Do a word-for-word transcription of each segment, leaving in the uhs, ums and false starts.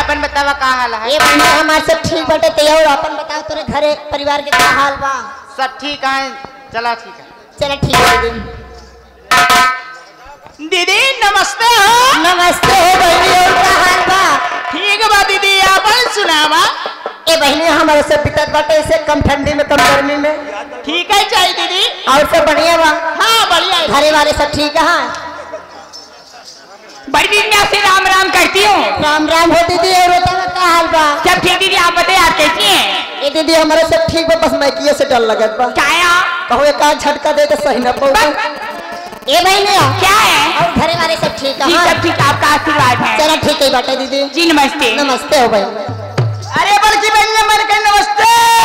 अपन बतावा का हाल है? ये बहनी हमारे सब ठीक बटे ते और अपन बताओ तोरे घरे परिवार के क्या हाल बा? सब ठीक है, चला ठीक है। चलो ठीक है दीदी। दीदी नमस्ते हो। नमस्ते हो बहनी, और क्या हाल बा? ठीक बा दीदी, अपन सुनावा। ए बहनी हमारे सब बितत बाटे ऐसे कम ठंडी में कम गर्मी में। ठीक है चाहिए दीदी। और सब बढ़िया बा? हाँ बढ़िया है। घरे वाले सब ठीक है? बड़ी दीदी मैं आपसे राम राम करती हूँ। राम राम हो दीदी, और बताओ क्या हाल बा? सब ठीक दीदी, आप बताइए आप कैसी हैं? ए दीदी हमारे सब ठीक बा, बस मैकिए से डर लगत बा। क्या कहो एक आध झटका दे तो सही न पहुंचे। ए बहनी क्या है? और घरे वाले सब ठीक है? जी सब ठीक, आपका आशीर्वाद है। चलो ठीक है बाटे दीदी। जी नमस्ते। नमस्ते हो भाई। अरे बल्कि बहन मर के नमस्ते।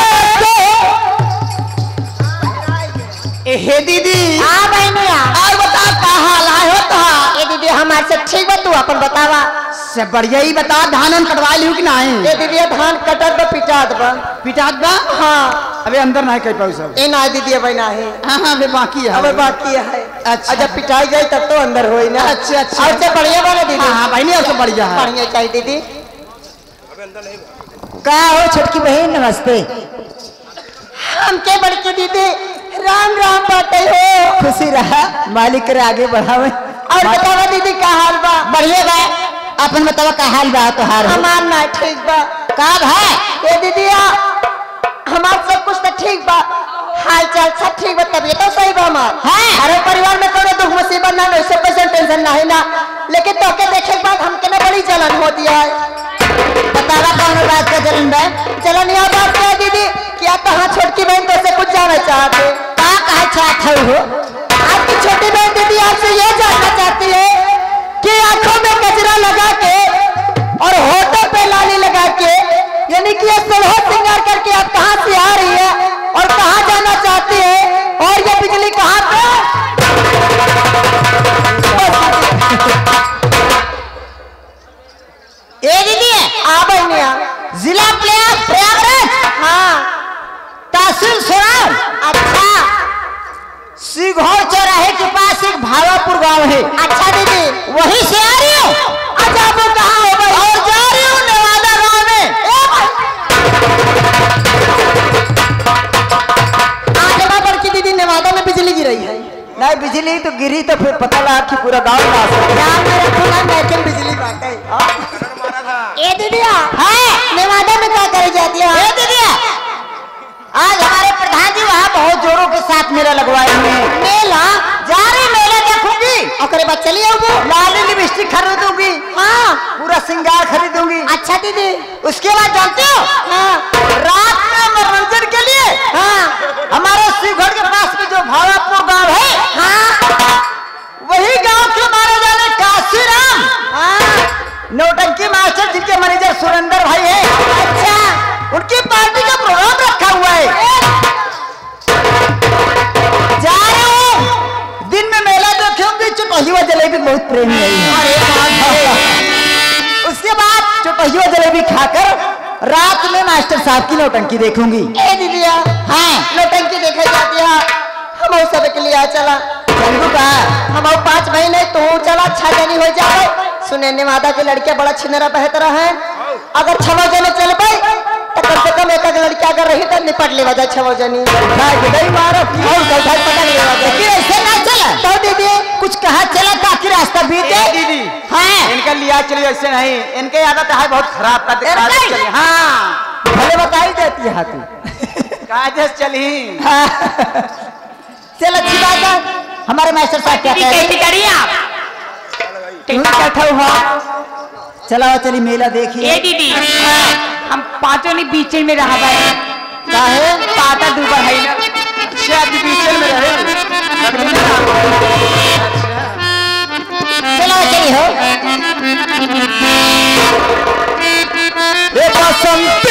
हे दीदी। हाँ बहनी और बता का हाल है हो तो? ए दीदी हमारे सब ठीक बा, तू अपन बतावा। सब बढ़िया ही बता, धान कटवा लियो कि नहीं? ए दीदी धान कटत बा पिटात बा। पिटात बा? हाँ। अबे अंदर नहीं कह पाऊ सब। ए ना दीदी अबे ना है। हाँ हाँ अबे बाकी है। अबे बाकी है। अच्छा। जब पिटाई जाए तब तो अंदर होई ना। अच्छा अच्छा। और सब बढ़िया बा ना दीदी? हाँ हाँ बहनी और सब बढ़िया है। बढ़िया चाहिए दीदी। का हो छोटकी बहन नमस्ते। हमके बड़की दीदी राम राम बाटे हो। खुशी रहा, मालिक रे आगे बढ़ावे। और बतावा दीदी का हाल बा? बढ़िया बा, अपन बतावा का हाल बा तो हार हमार ना ठीक बा। का है? ए दीदी हमार सब कुछ तो ठीक बा, हाल चाल सब ठीक बा, तबीयत तो सही बा हमार। है हर परिवार में कोई दुख मुसीबत ना, वैसे पैसे टेंशन ना है ना, लेकिन तो के देखे के बाद हमके ना बड़ी जलन होती है। बतावा कौन बात का जलन बा? जलन यह बात है दीदी क्या कहा छोटकी बहन तो से कुछ जाना चाहते? का कहा चाहते हो? आपकी छोटी बहन दीदी आपसे यह जानना चाहती है कि आंखों में गजरा लगा के और होठों पे लाली लगा के, यानी कि ये सोलह श्रृंगार करके आप कहाँ से आ रही है और कहाँ जाना चाहती है, और ये बिजली कहाँ पे? ए दीदी आ बहनिया जिला प्रयागराज, हाँ तहसील सोनार। अच्छा सीघोर चौराहे के पास एक भावापुर गांव है। अच्छा दीदी वहीं से आ रही हूँ। अच्छा वो कहाँ हो गई? और जा रही हूँ नेवादा गांव में। आज वहाँ पर की दीदी नेवादा में बिजली गिरी है? नहीं बिजली तो गिरी तो फिर पता लगा कि पूरा गांव नाम मेरा खुला मैचन बिजली बाटे। ए दीदिया है नेवादा में क्या करे जाती है? ए दीदी आज हमारे प्रधान जी वहाँ बहुत जोरों के साथ मेला लगवाए हुए हैं। मेला? जा रही मेला देखूंगी। ओकरे बाद चली आओ। लाली लिपस्टिक खरीदूंगी। हाँ पूरा श्रृंगार खरीदूंगी। अच्छा दीदी। उसके बाद जानते हो हाँ रात में मनोरंजन के लिए हाँ हमारे शिवगढ़ के पास में जो भावापुर गांव है, हाँ वही गांव के मारे जाने काशीराम हाँ नौटंकी मास्टर जिनके मैनेजर सुरेंद्र भाई है, अच्छा उनकी पार्टी का प्रोग्राम रखा हुआ है। जा रहे हो दिन में मेला देखूंगी। चुटहिया जलेबी बहुत प्रेमी है। उसके बाद चुटहिया जलेबी खाकर रात में मास्टर साहब की नौटंकी देखूंगी। ए दीदिया हाँ नौटंकी देखा जाती है, हम सब के लिए चला। चंदू का हम पांच महीने तू चला, छह जनी हो जाए। सुने नेवादा के लड़कियां बड़ा छिनेरा बेहतर है, अगर छह जने चल पाए तो कम से कम एक लड़कियां अगर रही तो निपट ले वजह छह जनी ऐसे ना चला तो दीदी कुछ कहा चला ताकि रास्ता बीते। दीदी हाँ इनका लिया चलिए ऐसे नहीं, इनके आदत है बहुत खराब का। इनके? चलिए हाँ भले बताई देती है तू। काजस चली। हाँ। चल अच्छी बात है। हमारे मास्टर साहब क्या कह रहे हैं? बैठा हुआ चला चली मेला देखिए। ए दीदी हम पांचों ने बीच में रहा भाई काहे पाता डूबा है ना। अच्छा अभी बीच में रहे। चलो चली हो। बसंती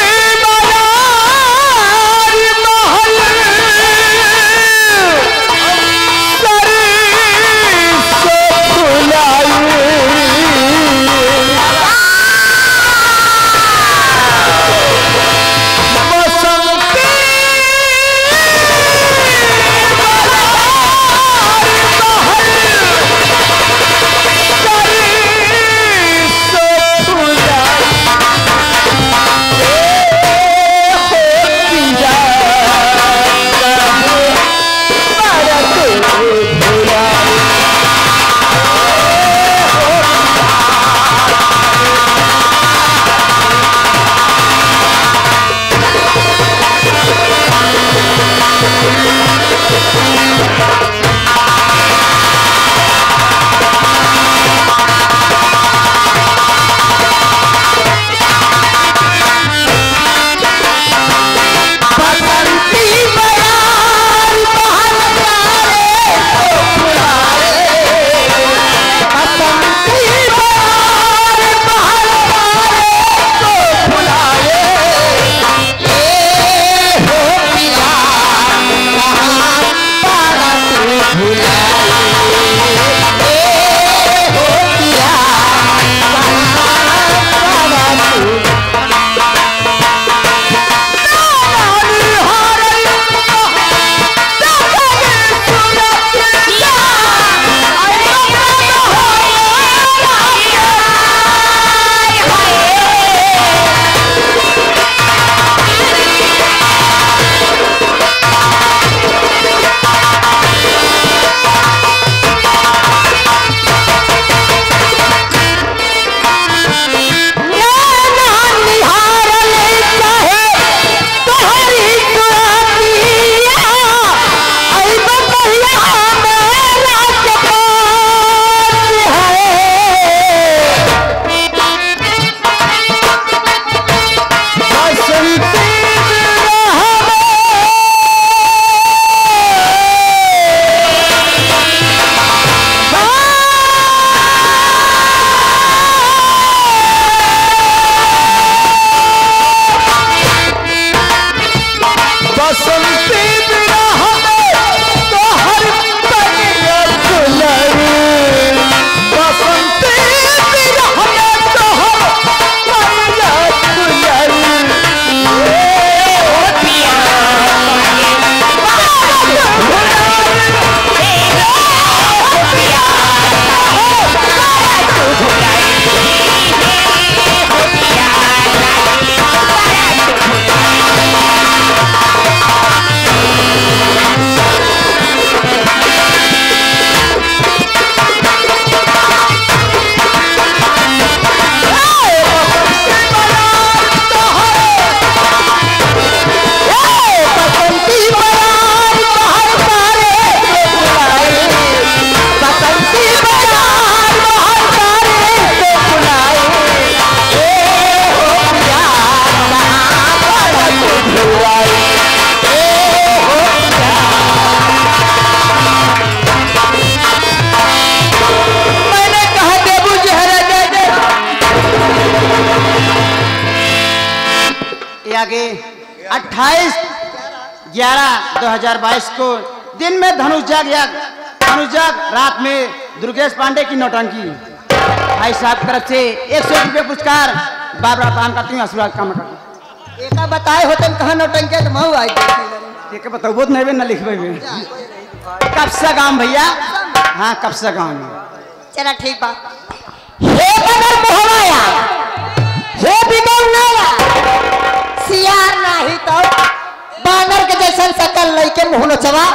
किया कि अट्ठाईस ग्यारह दो हजार बाईस को दिन में धनुष जाग धनुष जाग रात में दुर्गेश पांडे की नौटंकी। भाई साहब की तरफ से एक सौ रुपये पुरस्कार बाबरा पान करती हूँ आशीर्वाद काम करती एक बताए होते कहाँ नौटंकी तो महू आई ठीक है बताओ बहुत नहीं ना लिखवे कब्सा गांव भैया। हाँ कब्सा गांव चला ठीक बा हे बगर मोहवाया हे बिगड़ नाया सियार नाही तो बानर के जैसन सकल लइके मुंह नचवा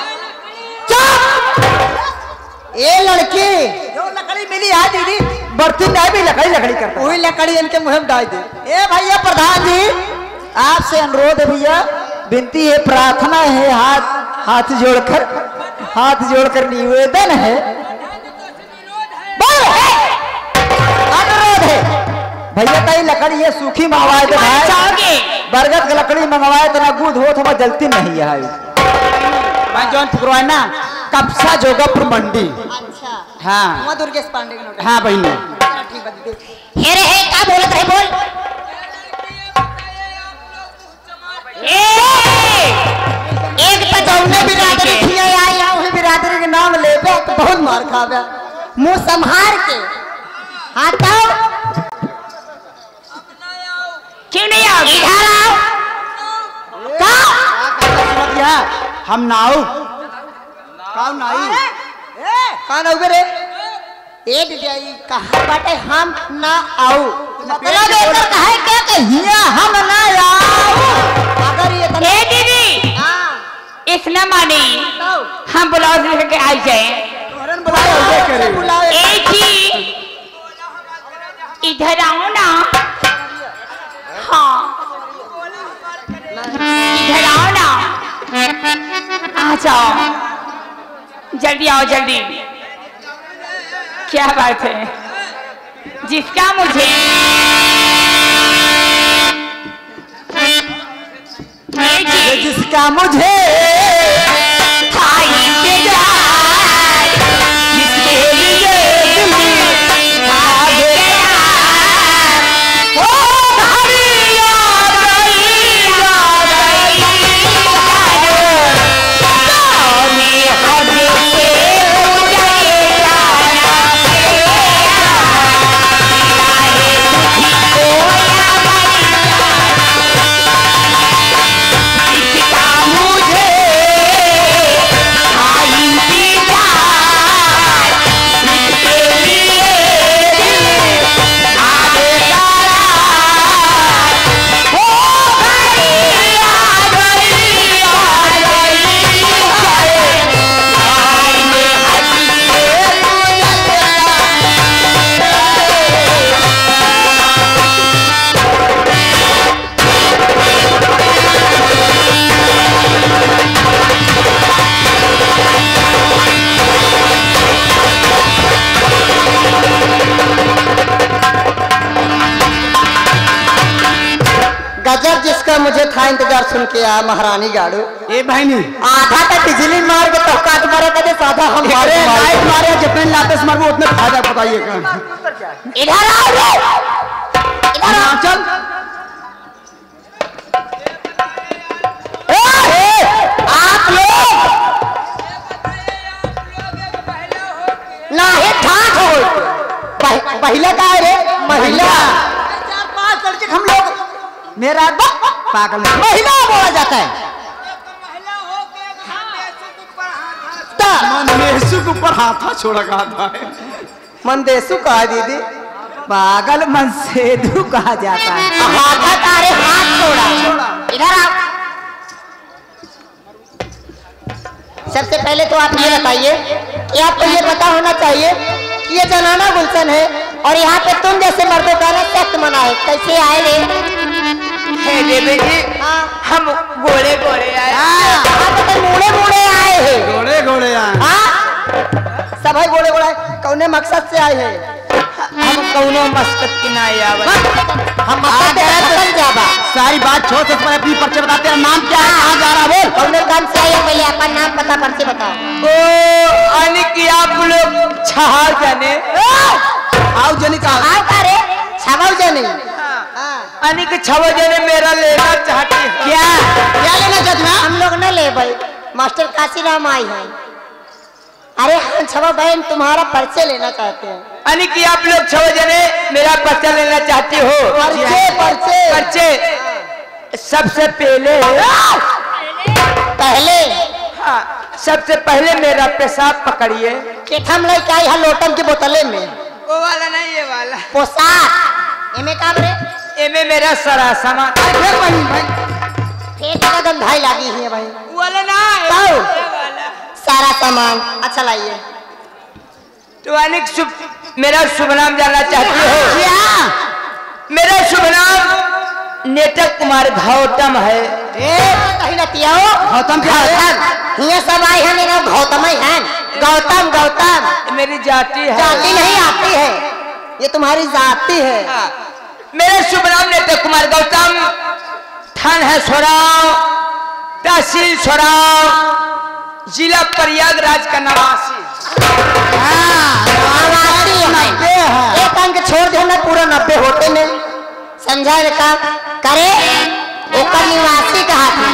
चुप ए लड़की जो लकड़ी मिली है दीदी बर्तन नहीं भी लकड़ी लकड़ी करता वही लकड़ी इनके मुंह में डाल दे। ए भैया प्रधान जी आपसे अनुरोध है भैया विनती है प्रार्थना है हाथ हाथ जोड़कर हाथ जोड़कर निवेदन है अनुरोध है भैया कई लकड़ी है सूखी मंगवाए थे भाई बरगद की लकड़ी मंगवाए तो ना गुद हो तो जलती नहीं है मैं जौन फुकरवाए ना कब्सा जोगपुर मंडी। अच्छा हाँ वहाँ दुर्गेश पांडे के नोट हाँ बहनी ठीक बात दीदी हे रे हे क्या बोलत है बोल ए एक तो जौने बिरादरी थी आई है वही बिरादरी के नाम ले बे तो बहुत मार खावे मुंह संभार के हटाओ क्यों नहीं आओ इधर आओ का हम नाऊ काऊ नाई कौन आओगे रे ए डिडियाई कहा बाटे हम ना आओ मतलब एकर कहे के कहिया हम ना आओ अगर ये ए दीदी हां इतना मानी हम ब्लाउज लेके आई जाए तोरन बुलाओ ये करे बुलाओ एक ही इधर आओ ना। हाँ इधर आओ ना आ जाओ जल्दी आओ जल्दी। क्या बात है जिसका मुझे ये जिसका मुझे था इंतजार जिसके लिए दिल आ गया ओ घड़ी याद आई याद आई जाने हद से मुझे जाना गजब जिसका मुझे था इंतजार सुन के आ महारानी गाड़ू ए बहनी आधा तक बिजली मार के तो काट मारे कदे साधा हम अरे लाइट मारे जितने लाते मारबो उतने फायदा बताइए का इधर आओ रे इधर आओ चल आप लोग ना है ठाठ हो महिला का है रे महिला चार पांच लड़के हम लोग मेरा पागल महिला बोला जाता है मेसु के ऊपर हाथा छोड़ा कहा था मंदेसु कहा दीदी पागल मन सेधु कहा जाता है। हाथा तारे हाथ छोड़ा इधर आओ। सबसे पहले तो आप ये बताइए कि आपको ये पता होना चाहिए कि ये जनाना गुलशन है और यहाँ पे तुम जैसे मर्दों का ना सख्त मना है। कैसे आए रे है देवी जी हाँ हम गोले गोले आए हाँ तो मुड़े मुड़े आए हैं घोड़े घोड़े आए हाँ सब है गोले गोले कौने मकसद से आए हैं हम कौनो मस्कत की ना आवत हम मकसद से बदल जाबा सारी बात छोड़ से तुम्हारे अपनी परिचय बताते हैं नाम क्या है कहाँ जा रहा बोल कौने काम से आए पहले अपना नाम पता पर्ची बताओ ओ अन की आप लोग छहार जाने आओ जनी का आओ का रे छावाओ जाने हाँ अनिक छव जने मेरा लेना चाहती है। क्या क्या लेना चाहती ना? हम लोग न ले भाई, मास्टर काशीराम आई हैं। अरे हम छवा बहन तुम्हारा परिचय लेना चाहते हैं। अनिक आप लोग छव जने मेरा परिचय लेना चाहती हो? परिचय परिचय परिचय सबसे पहले पहले हाँ, सबसे पहले मेरा पेशाब पकड़िए। केठम लड़का यहाँ लोटन की बोतले में वो वाला नहीं, ये वाला पोशाक एमे का बरे एमे मेरा सारा सामान। फिर वही भाई पेट का गंधाई लगी है भाई। वाला ना पाओ सारा सामान अच्छा लाइए। तो अनिक शुभ मेरा शुभ नाम जानना चाहती हो? क्या मेरा शुभ नाम नेटक कुमार गौतम है। ए कहीं न पियाओ गौतम क्या है? ये सब आए हैं मेरा गौतम ही है। गौतम गौतम मेरी जाति है। जाति नहीं आती है, ये तुम्हारी जाति है। हाँ, मेरा शुभ नाम नेटक कुमार गौतम, थान है सोराव, तहसील सोराव, जिला प्रयागराज का निवासी। एक अंक छोड़ दे ना, पूरा नब्बे होते में समझा का करे ओकर निवासी कहा था।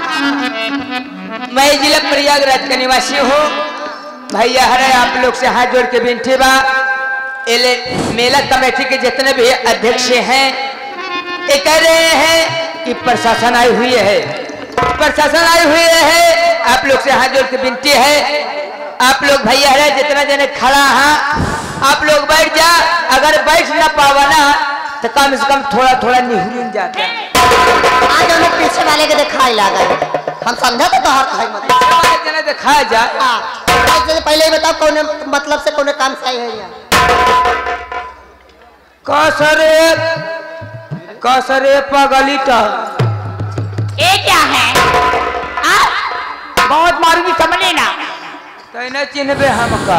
मैं जिला प्रयागराज का निवासी हूँ। भैया हरे आप लोग से हाथ जोड़ के विनती बा, एले मेला कमेटी के जितने भी अध्यक्ष हैं ये कह रहे हैं कि प्रशासन आई हुई है, प्रशासन आई हुई है। आप लोग से हाथ जोड़ के विनती है, आप लोग भैया हरे जितना जने खड़ा है आप लोग बैठ जा। अगर बैठ ना पावा ना तो कम से कम थोड़ा थोड़ा निहुरिन जाता है। आज हमें पीछे वाले के दिखाई लगा, हम समझा तो हर भाई मतलब जना दिखाया जा। हाँ पहले ही बताओ कौन मतलब से कौन काम से आई है यहाँ? कसरे कसरे पगली टा ये क्या है? आ? बहुत मारूंगी समझे ना। कहना चिन्हबे हमका।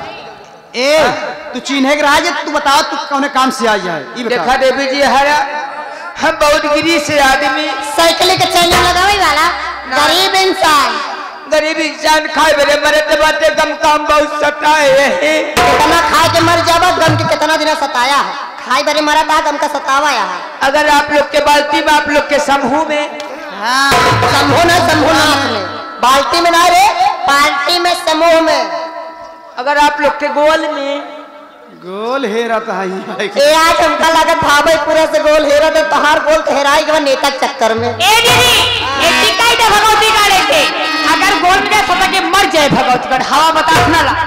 ए तू चिन्हे के राज तू बताओ तू कौन काम से आई है? ई बता। देखा देवी जी हरा हम बहुत गिरी से आदमी साइकिल के चैनल लगावे वाला गरीब इंसान, गरीब इंसान खाए बेरे मरे ते बाटे कम काम बहुत सताए है। कितना खाए के मर जावा, गम के कितना दिन सताया है। खाई बरे मरा था, गम का सतावा यहाँ। अगर आप लोग के बाल्टी में आप लोग के समूह में हाँ समूह ना समूह नाथ में, बाल्टी में ना रे पार्टी में समूह में। अगर आप लोग के गोल में गोल हेरा तो है ए आज हमका लागत भावे पूरा से गोल हेरा तो तहार गोल हेराई के नेता चक्कर में। ए दीदी ये टिकाई दे भगवती गाड़े थे, अगर गोल में सता के मर जाए भगवती गढ़ हवा बता ना ला।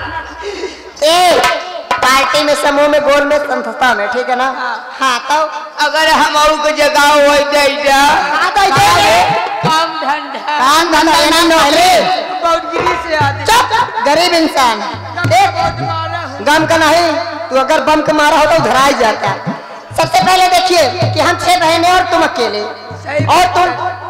ए पार्टी में समूह में गोल में संस्था में, ठीक है ना? हाँ तो अगर हम और को जगह हो जाइजा हाँ तो इधर काम धंधा काम धंधा ना नौकरी। बहुत गिरी से आदमी चुप गरीब इंसान, देख गम का नहीं, तू अगर बम का मारा हो तो धराई जाता। सबसे पहले देखिए कि हम छह बहनें और तुम अकेले, और तुम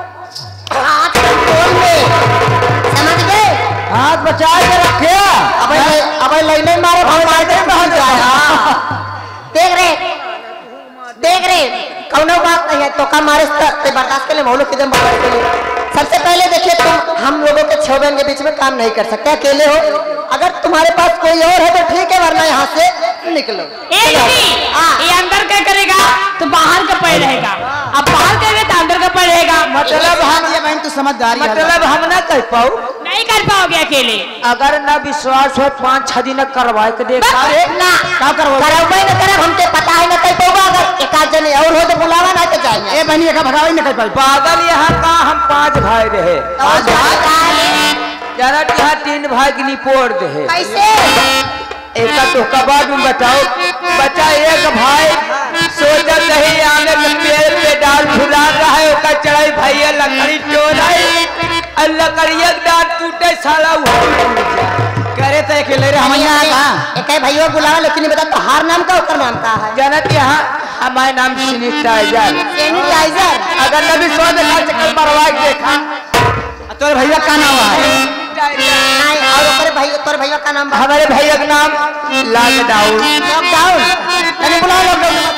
हाथ गोल में समझ गए? हाथ बचा के रखे। अब अब लाइने मारे भाग जाए। देख रहे देख रहे कौनो बात नहीं है तो का मारे से बर्दाश्त कर ले, मौलू किदम बर्दाश्त कर ले। सबसे पहले देखिए तुम हम लोगों के छह बहन के बीच में काम नहीं कर सकते, अकेले हो। अगर तुम्हारे पास कोई और है तो ठीक है, वरना यहाँ से निकलो। ए दीदी ये अंदर क्या करेगा तो बाहर का पड़ रहेगा, अब बाहर करेगा तो अंदर का पड़ रहेगा। मतलब हम ये बहन तू समझदारी है। मतलब हम ना कर पाओ, नहीं कर पाओगे अकेले। अगर ना विश्वास हो पाँच छह दिन करवा के देखा ना क्या करबो? करबे न करब हमके पता है न कर पाऊंगा। अगर एक आध जने और हो तो बुलावा ना तो जाएंगे। ए बहनी का भगावे नहीं कर पाई। पागल यहाँ का हम पांच भाई रहे, और जरा यहाँ तीन भाई की निपोड़ दे। कैसे एक तो कबाड़ में बताओ बचा एक भाई सोचा नहीं आने के पेड़ पे डाल फुला रहा है, उसका चढ़ाई भैया लकड़ी चोराई और लकड़िया डाल टूटे साला करे तो अकेले रे हम यहाँ का। एक भैया बुलावा, लेकिन बता तो हार नाम का उतर नाम का है? जनत यहाँ हमारे नाम सैनिटाइजर। सैनिटाइजर अगर नबी सौ देखा चक्कर मरवा के देखा तोरे भैया का नाम है? नहीं, और ऊपर भैया तोर भैया का नाम? हमारे भैया का नाम लॉकडाउन। लॉकडाउन। अरे बुलाओ लॉकडाउन।